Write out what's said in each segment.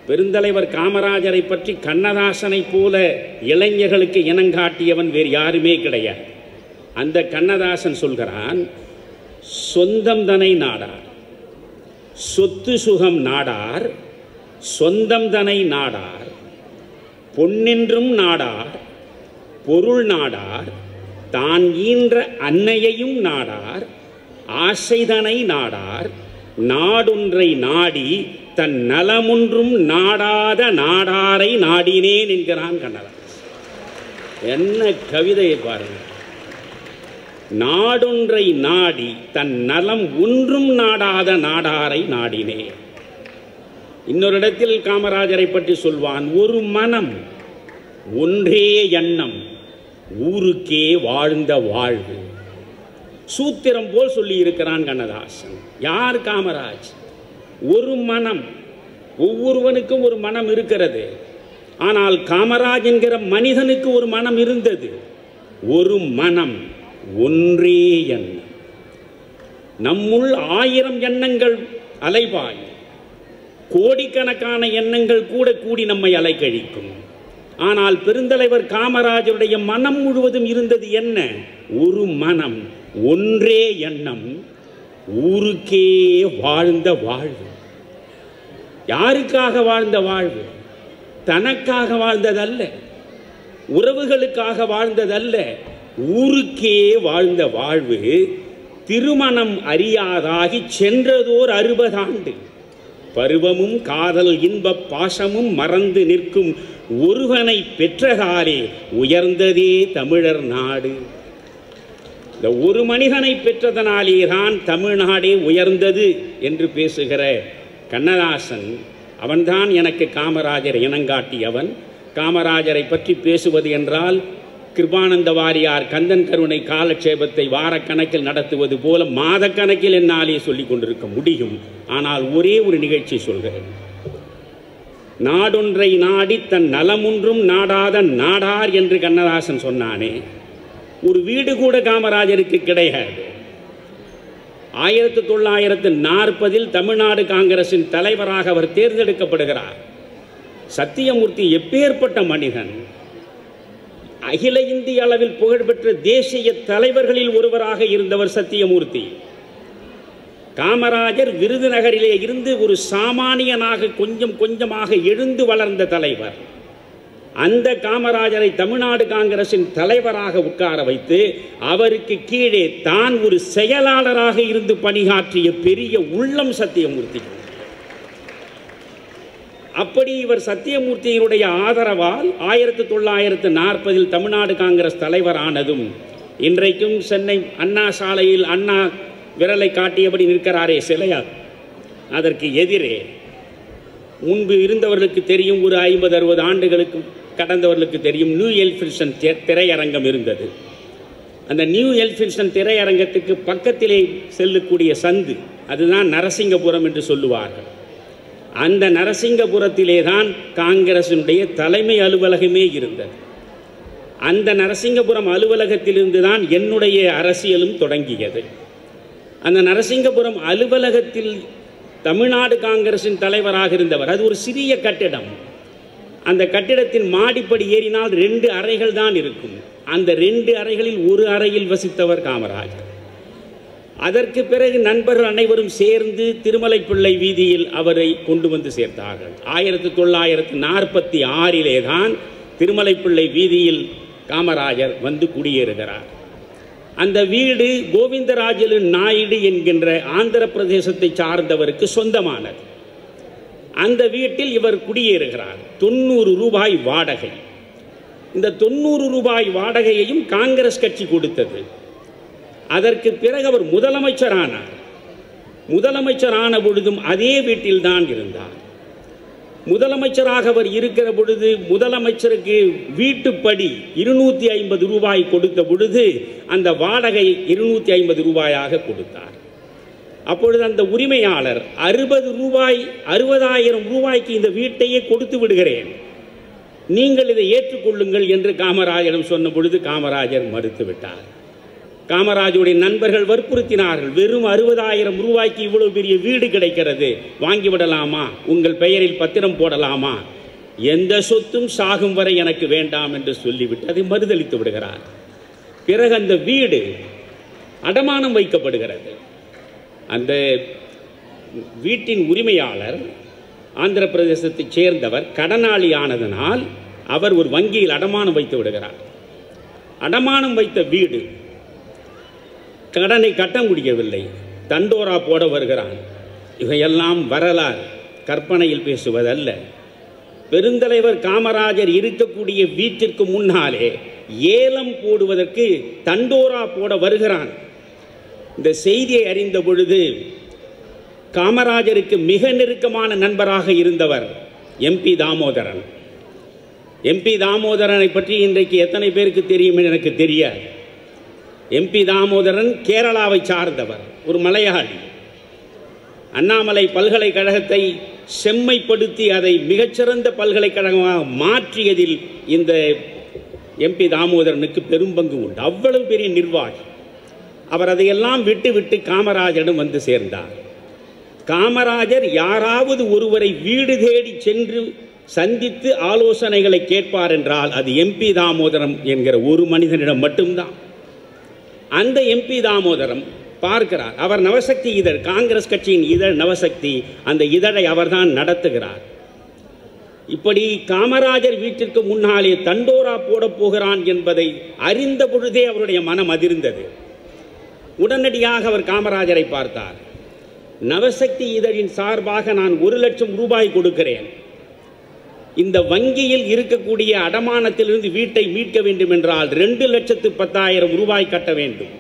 பெருந்தலைவர் காமராஜரை பற்றி கண்ணதாசனை போல இளைஞர்களுக்கு இனங்காட்டியவன் வேறு யாருமே கிடையாது. அந்த கண்ணதாசன் சொல்கிறான், சொந்தம் தனை நாடார், சொத்து சுகம் நாடார், சொந்தம் தனை நாடார், பொன்னென்றும் நாடார், பொருள் நாடார், தான் ஈன்ற அன்னையையும் நாடார், ஆசைதனை நாடார், நாடொன்றை நாடி தன் நலமொன்றும் நாடாத நாடாரை நாடினேன் என்கிறான் கண்ணதாசன். என்ன கவிதையை பாருங்கள். நாடொன்றை நாடி தன் நலம் ஒன்றும் நாடாத நாடாரை நாடினேன். இன்னொரு இடத்தில் காமராஜரை பற்றி சொல்வான், ஒரு மனம் ஒன்றே எண்ணம் ஊருக்கே வாழ்ந்த வாழ்வு. சூத்திரம் போல் சொல்லி இருக்கிறான் கண்ணதாசன். யார்? காமராஜ். ஒரு மனம், ஒவ்வொருவனுக்கும் ஒரு மனம் இருக்கிறது. ஆனால் காமராஜ் என்கிற மனிதனுக்கு ஒரு மனம் இருந்தது. ஒரு மனம் ஒன்றே எண்ணம். நம்முள் 1000 எண்ணங்கள் அலைபாய், கோடிக்கணக்கான எண்ணங்கள் கூட கூடி நம்மை அலைக்கழிக்கும். ஆனால் பெருந்தலைவர் காமராஜருடைய மனம் முழுவதும் இருந்தது என்ன? ஒரு மனம், ஒன்றே எண்ணம், ஊருக்கே வாழ்ந்த வாழ்வு. யாருக்காக வாழ்ந்த வாழ்வு? தனக்காக வாழ்ந்ததல்ல, உறவுகளுக்காக வாழ்ந்ததல்ல, ஊருக்கே வாழ்ந்த வாழ்வு. திருமணம் அறியாதாகி சென்றதோர் 60 ஆண்டு, பருவமும் காதல் இன்பப் பாசமும் மறந்து நிற்கும் ஒருவனை பெற்றதாலே உயர்ந்ததே தமிழர் நாடு. இந்த ஒரு மனிதனை பெற்றதனாலே தான் தமிழ்நாடே உயர்ந்தது என்று பேசுகிற கண்ணதாசன், அவன்தான் எனக்கு காமராஜர் இனங்காட்டியவன். காமராஜரை பற்றி பேசுவது என்றால் கிருபானந்த வாரியார் கந்தன் கருணை காலட்சேபத்தை வாரக்கணக்கில் நடத்துவது போல மாதக்கணக்கில் என்னாலே சொல்லிக் கொண்டிருக்க முடியும். ஆனால் ஒரே ஒரு நிகழ்ச்சி சொல்கிறேன். நாடொன்றை நாடி தன் நலமொன்றும் நாடாத நாடார் என்று கண்ணதாசன் சொன்னானே, ஒரு வீடு கூட காமராஜருக்கு கிடையாது. 1940 தமிழ்நாடு காங்கிரசின் தலைவராக அவர் தேர்ந்தெடுக்கப்படுகிறார். சத்தியமூர்த்தி எப்பேற்பட்ட மனிதன்! அகில இந்திய அளவில் புகழ்பெற்ற தேசிய தலைவர்களில் ஒருவராக இருந்தவர் சத்தியமூர்த்தி. காமராஜர் விருதுநகரிலே இருந்து ஒரு சாமானியனாக கொஞ்சம் கொஞ்சமாக எழுந்து வளர்ந்த தலைவர். அந்த காமராஜரை தமிழ்நாடு காங்கிரசின் தலைவராக உட்கார வைத்து அவருக்கு கீழே தான் ஒரு செயலாளராக இருந்து பணியாற்றிய பெரிய உள்ளம் சத்தியமூர்த்தி. அப்படி இவர் சத்தியமூர்த்தியினுடைய ஆதரவால் 1940 தமிழ்நாடு காங்கிரஸ் தலைவரானதும் இன்றைக்கும் சென்னை அண்ணா சாலையில் அண்ணா விரலை காட்டியபடி நிற்கிறாரே சிலையா, அதற்கு எதிரே முன்பு இருந்தவர்களுக்கு தெரியும், ஒரு 50-60 ஆண்டுகளுக்கு கடந்தவர்களுக்கு தெரியும், நியூ எல்ஃபின்ஸ்டன் திரையரங்கம் இருந்தது. அந்த நியூ எல்ஃபின்ஸ்டன் திரையரங்கத்துக்கு பக்கத்திலே செல்லக்கூடிய சந்து, அதுதான் நரசிங்கபுரம் என்று சொல்லுவார்கள். அந்த நரசிங்கபுரத்திலே தான் காங்கிரசினுடைய தலைமை அலுவலகமே இருந்தது. அந்த நரசிங்கபுரம் அலுவலகத்திலிருந்து தான் என்னுடைய அரசியலும் தொடங்கியது. அந்த நரசிங்கபுரம் அலுவலகத்தில் தமிழ்நாடு காங்கிரசின் தலைவராக இருந்தவர். அது ஒரு சிறிய கட்டிடம். அந்த கட்டிடத்தின் மாடிப்படி ஏறினால் 2 அறைகள் தான் இருக்கும். அந்த 2 அறைகளில் ஒரு அறையில் வசித்தவர் காமராஜர். அதற்கு பிறகு நண்பர்கள் அனைவரும் சேர்ந்து திருமலைப்பிள்ளை வீதியில் அவரை கொண்டு வந்து சேர்த்தார்கள். 1946 தான் திருமலைப்பிள்ளை வீதியில் காமராஜர் வந்து குடியேறுகிறார். அந்த வீடு கோவிந்தராஜலு நாயுடு என்கின்ற ஆந்திர பிரதேசத்தை சார்ந்தவருக்கு சொந்தமானது. அந்த வீட்டில் இவர் குடியேறுகிறார். 90 ரூபாய் வாடகை. இந்த 90 ரூபாய் வாடகையையும் காங்கிரஸ் கட்சி கொடுத்தது. அதற்கு பிறகு அவர் முதலமைச்சரானார். முதலமைச்சரான பொழுதும் அதே வீட்டில்தான் இருந்தார். முதலமைச்சராக அவர் இருக்கிற பொழுது முதலமைச்சருக்கு வீட்டுப்படி 250 ரூபாய் கொடுத்த பொழுது அந்த வாடகை 250 ரூபாயாக கொடுத்தார். அப்பொழுது அந்த உரிமையாளர் 60,000 ரூபாய்க்கு இந்த வீட்டையே கொடுத்து விடுகிறேன், நீங்கள் இதை ஏற்றுக்கொள்ளுங்கள் என்று காமராஜரிடம் சொன்ன பொழுது காமராஜர் மறுத்துவிட்டார். காமராஜருடைய நண்பர்கள் வற்புறுத்தினார்கள். வெறும் 60,000 ரூபாய்க்கு இவ்வளவு பெரிய வீடு கிடைக்கிறது, வாங்கிவிடலாமா? உங்கள் பெயரில் பத்திரம் போடலாமா? எந்த சொத்தும் சாகும் வரை எனக்கு வேண்டாம் என்று சொல்லிவிட்டு அதை மறுதளித்து விடுகிறார். பிறகு அந்த வீடு அடமானம் வைக்கப்படுகிறது. அந்த வீட்டின் உரிமையாளர் ஆந்திர பிரதேசத்தைச் சேர்ந்தவர், கடனாளி ஆனதனால் அவர் ஒரு வங்கியில் அடமானம் வைத்து விடுகிறார். அடமானம் வைத்த வீடு கடனை கட்ட முடியவில்லை, தண்டோரா போட வருகிறான். இவையெல்லாம் வரலாறு, கற்பனையில் பேசுவதல்ல. பெருந்தலைவர் காமராஜர் இருக்கக்கூடிய வீட்டிற்கு முன்னாலே ஏலம் போடுவதற்கு தண்டோரா போட வருகிறான். இந்த செய்தியை அறிந்த பொழுது காமராஜருக்கு மிக நெருக்கமான நண்பராக இருந்தவர் எம்பி தாமோதரன். எம்பி தாமோதரனை பற்றி இன்றைக்கு எத்தனை பேருக்கு தெரியும் எனக்கு தெரியாது. எம்பி தாமோதரன் கேரளாவை சார்ந்தவர், ஒரு மலையாளி. அண்ணாமலை பல்கலைக்கழகத்தை செம்மைப்படுத்தி அதை மிகச்சிறந்த பல்கலைக்கழகமாக மாற்றியதில் இந்த எம்பி தாமோதரனுக்கு பெரும்பங்கு உண்டு. அவ்வளவு பெரிய நிர்வாகி. அவர் அதையெல்லாம் விட்டு விட்டு காமராஜரிடம் வந்து சேர்ந்தார். காமராஜர் யாராவது ஒருவரை வீடு தேடி சென்று சந்தித்து ஆலோசனைகளை கேட்பார் என்றால் அது எம்பி தாமோதரம் என்கிற ஒரு மனிதனிடம் மட்டும்தான். அந்த எம்பி தாமோதரம் பார்க்கிறார். அவர் நவசக்தி இதழ், காங்கிரஸ் கட்சியின் இதழ் நவசக்தி, அந்த இதழை அவர்தான் நடத்துகிறார். இப்படி காமராஜர் வீட்டிற்கு முன்னாலே தண்டோரா போட போகிறான் என்பதை அறிந்த பொழுதே அவருடைய மனம் அதிர்ந்தது. உடனடியாக அவர் காமராஜரை பார்த்தார். நவசக்தி இதழின் சார்பாக நான் 1 லட்சம் ரூபாய் கொடுக்கிறேன். இந்த வங்கியில் இருக்கக்கூடிய அடமானத்திலிருந்து வீட்டை மீட்க வேண்டும் என்றால் 2,10,000 ரூபாய் கட்ட வேண்டும்.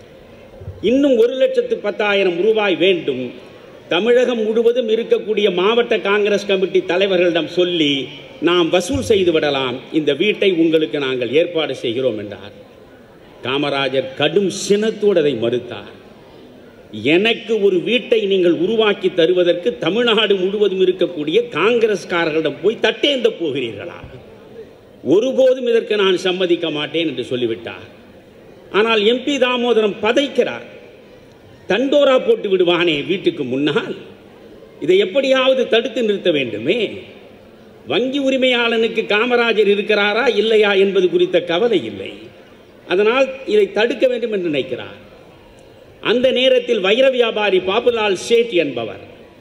இன்னும் 1,10,000 ரூபாய் வேண்டும். தமிழகம் முழுவதும் இருக்கக்கூடிய மாவட்ட காங்கிரஸ் கமிட்டி தலைவர்களிடம் சொல்லி நாம் வசூல் செய்து விடலாம், இந்த வீட்டை உங்களுக்கு நாங்கள் ஏற்பாடு செய்கிறோம் என்றார். காமராஜர் கடும் சினத்தோடு அதை மறுத்தார். எனக்கு ஒரு வீட்டை நீங்கள் உருவாக்கி தருவதற்கு தமிழ்நாடு முழுவதும் இருக்கக்கூடிய காங்கிரஸ்காரர்களிடம் போய் தட்டேந்த போகிறீர்களா? ஒருபோதும் இதற்கு நான் சம்மதிக்க மாட்டேன் என்று சொல்லிவிட்டார். ஆனால் எம்பி தாமோதரம் பதைக்கிறார். தண்டோரா போட்டு விடுவானே வீட்டுக்கு முன்னால், இதை எப்படியாவது தடுத்து நிறுத்த வேண்டுமே. வங்கி உரிமையாளனுக்கு காமராஜர் இருக்கிறாரா இல்லையா என்பது குறித்த கவலை இல்லை. அதனால் இதை தடுக்க வேண்டும் என்று நினைக்கிறார். அந்த நேரத்தில் வைர வியாபாரி பாபுலால் சேட் என்பவர்,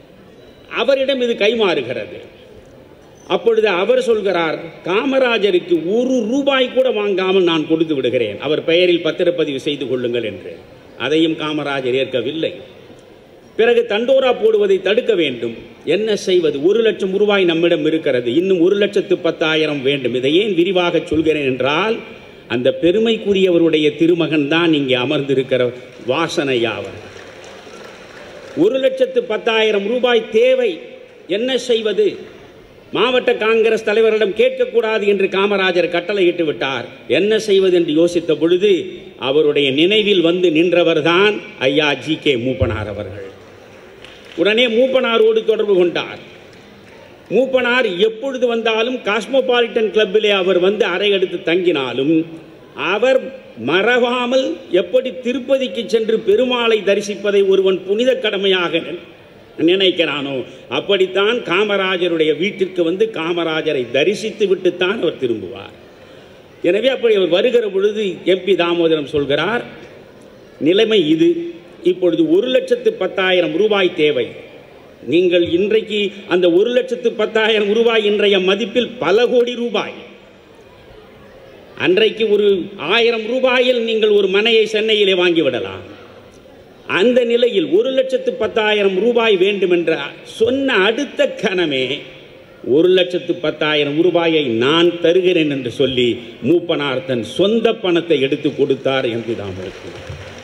அவரிடம் இது கைமாறுகிறது. அப்பொழுது அவர் சொல்கிறார், காமராஜருக்கு 1 ரூபாய் கூட வாங்காமல் நான் கொடுத்து விடுகிறேன், அவர் பெயரில் பத்திரப்பதிவு செய்து கொள்ளுங்கள் என்று. அதையும் காமராஜர் ஏற்கவில்லை. பிறகு தண்டோரா போடுவதை தடுக்க வேண்டும். என்ன செய்வது? 1 லட்சம் ரூபாய் நம்மிடம் இருக்கிறது, இன்னும் 1,10,000 வேண்டும். இதை ஏன் விரிவாக சொல்கிறேன் என்றால், அந்த பெருமைக்குரியவருடைய திருமகன் தான் இங்கே அமர்ந்திருக்கிற வாசனையாவர். 1,10,000 ரூபாய் தேவை. என்ன செய்வது? மாவட்ட காங்கிரஸ் தலைவரிடம் கேட்கக்கூடாது என்று காமராஜர் கட்டளையிட்டு விட்டார். என்ன செய்வது என்று யோசித்த பொழுது அவருடைய நினைவில் வந்து நின்றவர் தான் ஐயா ஜி.கே. மூப்பனார் அவர்கள். உடனே மூப்பனாரோடு தொடர்பு கொண்டார். மூப்பனார் எப்பொழுது வந்தாலும் காஸ்மோபாலிட்டன் கிளப்பிலே அவர் வந்து அறை எடுத்து தங்கினாலும் அவர் மறவாமல் எப்படி திருப்பதிக்கு சென்று பெருமாளை தரிசிப்பதை ஒருவன் புனித கடமையாக நினைக்கிறானோ அப்படித்தான் காமராஜருடைய வீட்டிற்கு வந்து காமராஜரை தரிசித்து விட்டுத்தான் அவர் திரும்புவார். எனவே அப்படி அவர் வருகிற பொழுது எம்பி தாமோதரம் சொல்கிறார், நிலைமை இது, இப்பொழுது 1,10,000 ரூபாய் தேவை. நீங்கள் இன்றைக்கு அந்த 1,10,000 ரூபாய் இன்றைய மதிப்பில் பல கோடி ரூபாய். அன்றைக்கு ஒரு 1000 ரூபாயில் நீங்கள் ஒரு மனையை சென்னையிலே வாங்கிவிடலாம். அந்த நிலையில் 1,10,000 ரூபாய் வேண்டும் என்ற சொன்ன அடுத்த கணமே 1,10,000 ரூபாயை நான் தருகிறேன் என்று சொல்லி மூப்பனார் தன் சொந்த பணத்தை எடுத்து கொடுத்தார் எம்பி தாமோதரன்.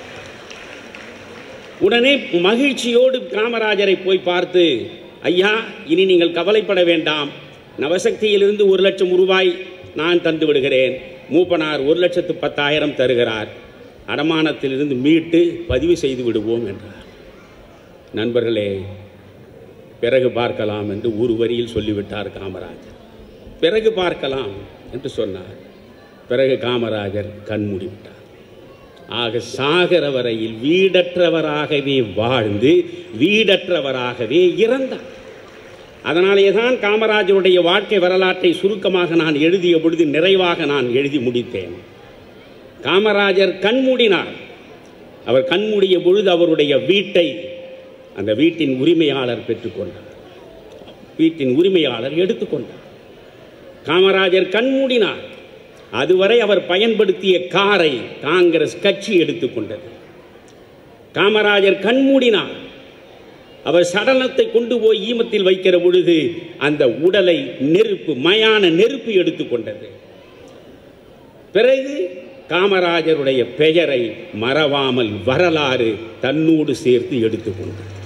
உடனே மகிழ்ச்சியோடு காமராஜரை போய் பார்த்து, ஐயா, இனி நீங்கள் கவலைப்பட வேண்டாம், நவசக்தியிலிருந்து 1 லட்சம் ரூபாய் நான் தந்து விடுகிறேன். மூப்பனார் 1,10,000 தருகிறார், அடமானத்திலிருந்து மீட்டு பதிவு செய்து விடுவோம் என்றார். நண்பர்களே, பிறகு பார்க்கலாம் என்று ஒரு வரியில் சொல்லிவிட்டார் காமராஜர். பிறகு பார்க்கலாம் என்று சொன்னார். பிறகு காமராஜர் கண் மூடிவிட்டார். ஆக சாகர வரையில் வீடற்றவராகவே வாழ்ந்து வீடற்றவராகவே இறந்தார். அதனாலே தான் காமராஜருடைய வாழ்க்கை வரலாற்றை சுருக்கமாக நான் எழுதிய பொழுது நிறைவாக நான் எழுதி முடித்தேன். காமராஜர் கண்மூடினார். அவர் கண்மூடிய பொழுது அவருடைய வீட்டை அந்த வீட்டின் உரிமையாளர் பெற்றுக்கொண்டார். வீட்டின் உரிமையாளர் எடுத்துக்கொண்டார். காமராஜர் கண்மூடினார். அதுவரை அவர் பயன்படுத்திய காரை காங்கிரஸ் கட்சி எடுத்துக்கொண்டது. காமராஜர் கண்மூடினார். அவர் சடலத்தை கொண்டு போய் ஈமத்தில் வைக்கிற பொழுது அந்த உடலை நெருப்பு, மயான நெருப்பு எடுத்துக்கொண்டது. பிறகு காமராஜருடைய பெயரை மறவாமல் வரலாறு தன்னோடு சேர்த்து எடுத்துக்கொண்டது.